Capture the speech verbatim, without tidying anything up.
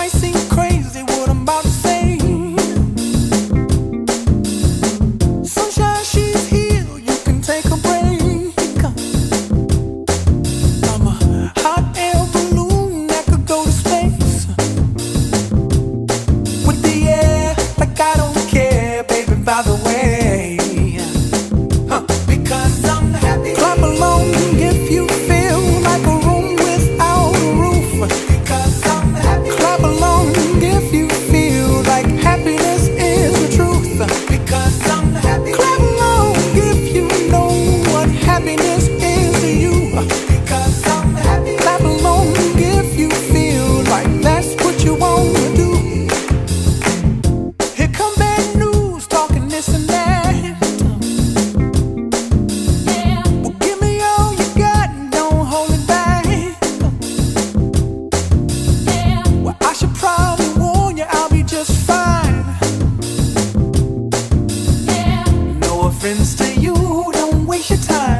might seem crazy what I'm about to say. Sunshine, she's here, you can take a break. I'm a hot air balloon that could go to space with the air, like I don't care, baby, by the way. Huh. Because I'm happy. Clap along if you feel like a room without a roof. Because I'm happy. Clap along if you feel like happiness is the truth. Because I'm happy. Clap along if you know what happiness is to you. Because I'm happy. Clap along if you feel like that's what you want to do. Here come bad news, talking this and that. Yeah. Well, give me all you got and don't hold it back. Yeah. Well, I should probably warn you, I'll be just fine. Yeah. No offense to you, don't waste your time.